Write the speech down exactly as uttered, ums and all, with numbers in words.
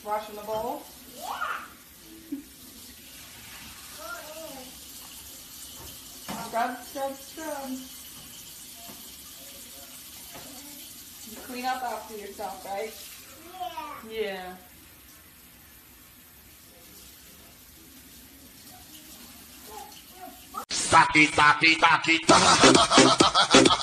Washing the bowl? Yeah. Scrub, scrub, scrub. You clean up after yourself, right? Yeah. Yeah. Taki, taki, taki, taki.